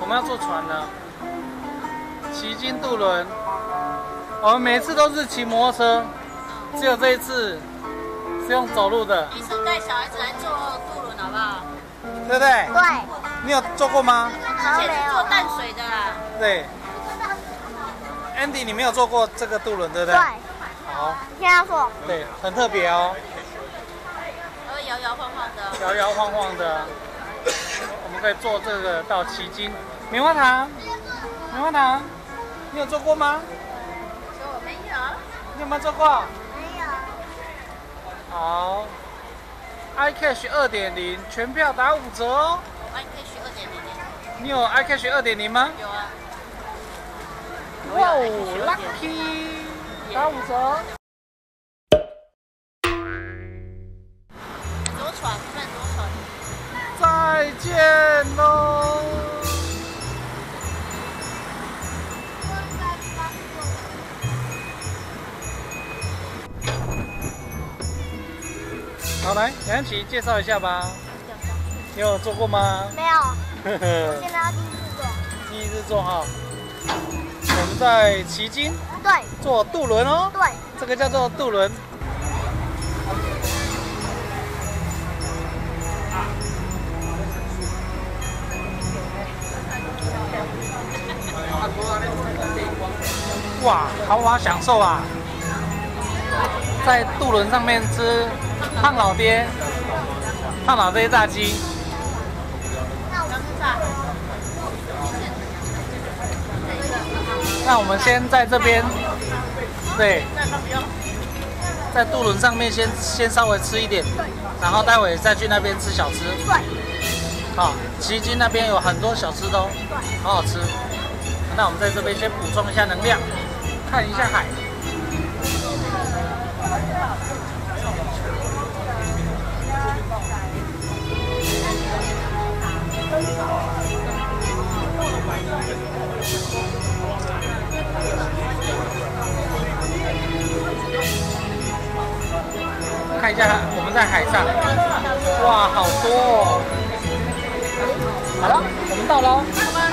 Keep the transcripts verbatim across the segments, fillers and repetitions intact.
们要坐船了，旗津渡轮。我们每次都是骑摩托车，只有这一次是用走路的。 你是带小孩子来坐渡轮好不好？ 对不对？ 对。 你有坐过吗？ 之前是坐淡水的啦。 对。Andy， 你没有坐过这个渡轮，对不对？ 对。 好。 现在坐。 对，很特别哦。 会摇摇晃晃的。 摇摇晃晃的。我们可以坐这个到旗津。棉花糖，棉花糖，你有坐过吗？ 说我没有。 你有没有坐过？ 没有。 好。iCash 二点零，全票打五折哦。 iCash 二点零。 你有 iCash 二点零吗？ 有啊。 哇哦 ，Lucky， 打五折。 坐船，不能坐船。 再见喽。好，来，梁琪介绍一下吧。你有坐过吗？ 没有。我现在要第一次坐。 第一次坐哈。我们在旗津。 对。 坐渡轮哦。 对。 这个叫做渡轮。哇，豪华享受啊！在渡轮上面吃胖老爹、胖老爹炸鸡。那我们先在这边，对，在渡轮上面先先稍微吃一点，然后待会再去那边吃小吃。 对。 好，旗津那边有很多小吃都好好吃。那我们在这边先补充一下能量，看一下海。看一下我们在海上，哇，好多哦！好了，我们到了哦。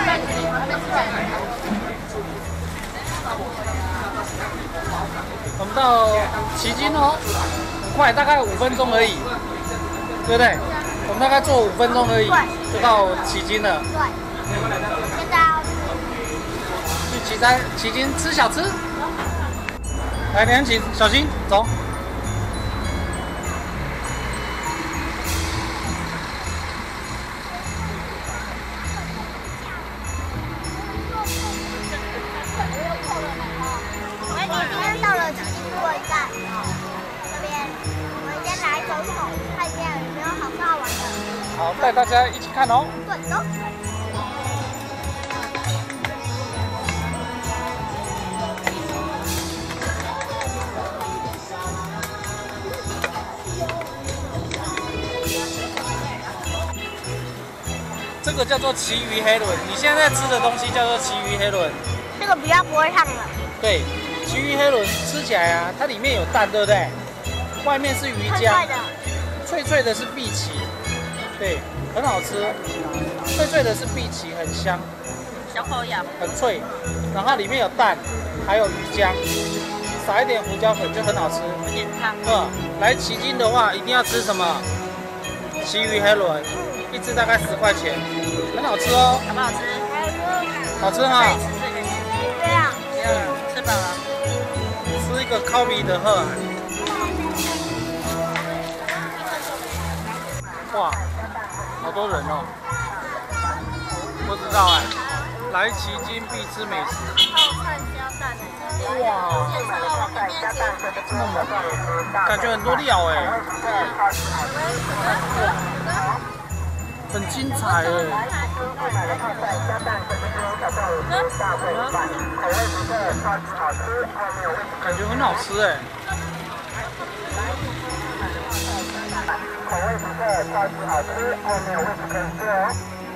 我们到旗津哦，很快，大概五分钟而已，对不对？我们大概坐五分钟而已，就到旗津了。 对。嗯。现在要去旗山旗津吃小吃。来，梁启，小心，走。好，带大家一起看哦。 对，走。 这个叫做旗鱼黑轮，你现在吃的东西叫做旗鱼黑轮。 这个比较不会烫了。 对，旗鱼黑轮吃起来啊，它里面有蛋，对不对？外面是鱼浆， 脆脆的， 脆脆的是碧琪。对，很好吃，脆脆的是碧琪，很香， 小口咬， 很脆，然后里面有蛋，还有鱼浆，撒一点胡椒粉就很好吃。 有点烫。 嗯，来旗津的话，一定要吃什么？旗鱼黑轮，一只大概十块钱，很好吃哦。 好不好吃？ 好吃哈。 对啊。 嗯，吃饱了。 吃一个烤米的喝。哇！好多人哦，不知道哎，来旗津必吃美食。 泡菜加蛋哎， 哇，这么感觉很多料哎，很精彩哎，感觉很好吃哎。口味不错，超级好吃，后面有位置可以坐哦。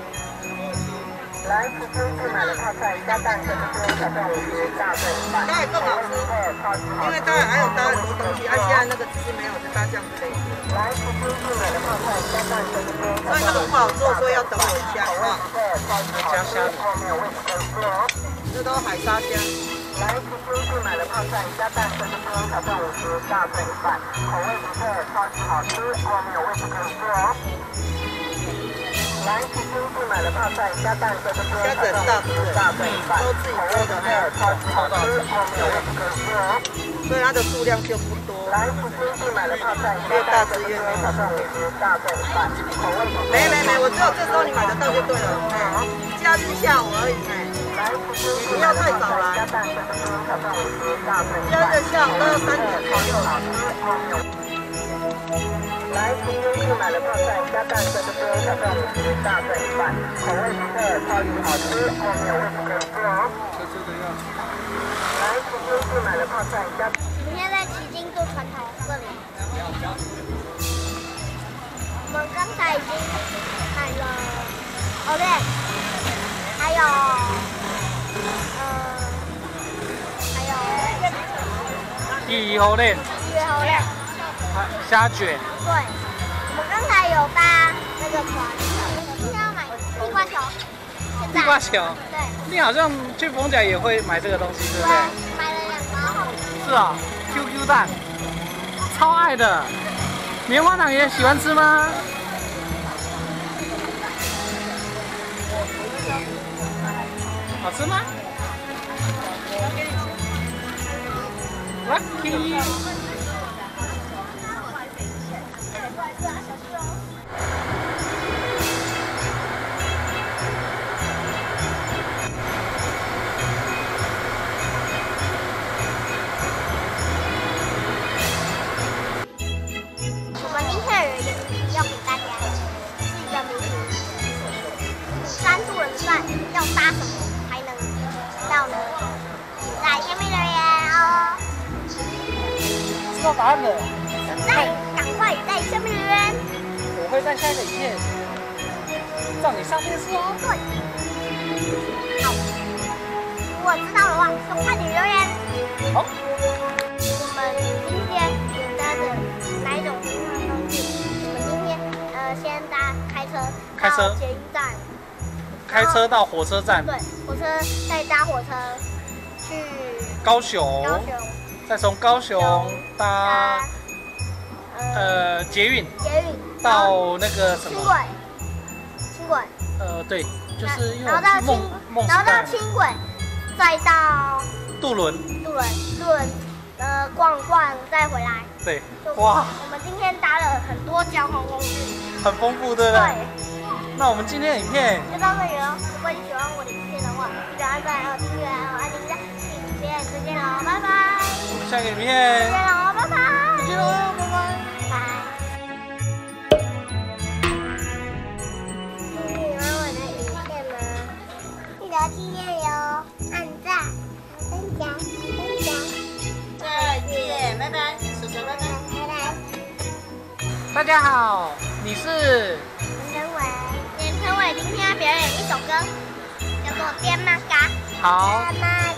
来，其实是买了泡菜加蛋，这边小朋友是大嘴饭， 它也更好吃，因为它还有搭很多东西，而现在那个只是没有是搭酱之类的。 来，其实是买了泡菜加蛋，这边所以那个不好做，所以要等我一下，好不好？ 加虾的。 这都海沙虾。 来，其实是买了泡菜加蛋，这是不用挑战五十大嘴饭，口味不错，超级好吃，外面有位置可以坐哦。来，其实是买了泡菜加蛋，这是不用挑战五十大嘴饭， 都自己做的，还有超级好吃，外面有位置可以坐哦。 所以它的数量就不多。 来，其实是买了泡菜越大只越没挑战五十大嘴饭，口味不错。 没没没，我只有这时候你买得到就对了。哎，假日下午而已。哎，你不要太早来。假日下午都要三点左右。 来，今天是买了泡菜加蛋，这是不用挑战五十大嘴饭，口味不错，超级好吃，后面有位置可以坐哦。来，今天是买了泡菜加。 今天在旗津渡船头这里，我们刚才已经买了 o l e 还有呃还有鱼油链、 月 o l e 虾卷。 对，我们刚才有搭那个船，今天要买地瓜球，现在地瓜球。 对， 你好像去逢甲也会买这个东西，对不对？ 买了两包。 是啊 ，Q Q 蛋，超爱的。棉花糖也喜欢吃吗？好吃吗 ？Lucky。 我们今天有一个谜题要给大家，是一个谜题。三渡人站要搭什么才能到呢？请在下面留言哦。 知道答案了， 在，赶快在下面留言。 我会在下一个影片让你上电视哦。 对。好，如果知道的话，就快点留言。 好。 我们今天有搭的哪一种交通工具？我们今天呃先搭开车开车到捷运站， 开车到火车站， 对，火车再搭火车去高雄， 高雄， 再从高雄搭搭呃呃捷运捷运到那个什么轻轨，轻轨， 呃对，就是因为然后到我们去梦轻， 梦时然后到代轻轨，再到渡轮， 渡轮，渡轮呃逛逛再回来。 对， 就哇， 我们今天搭了很多交通工具， 很丰富，对不对？ 对， 那我们今天的影片就到这里了。如果你喜欢我的影片的话，记得按赞、还有订阅、还有按铃铛，影片再见喽，拜拜！ 下个影再片见喽，拜拜！ 再见喽，拜拜。 拜。你喜欢我的影片吗？记得订阅哟，按赞、分享、分享。 再见，拜拜，叔叔拜拜。 拜拜。 大家好，你是陈晨伟，陈晨伟今天要表演一首歌，叫做《颠妈嘎》。 好。 妈妈